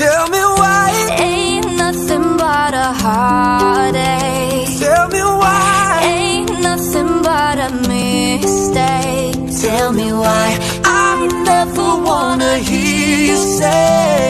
Tell me why. Ain't nothing but a heartache. Tell me why. Ain't nothing but a mistake. Tell me why. I never wanna hear you say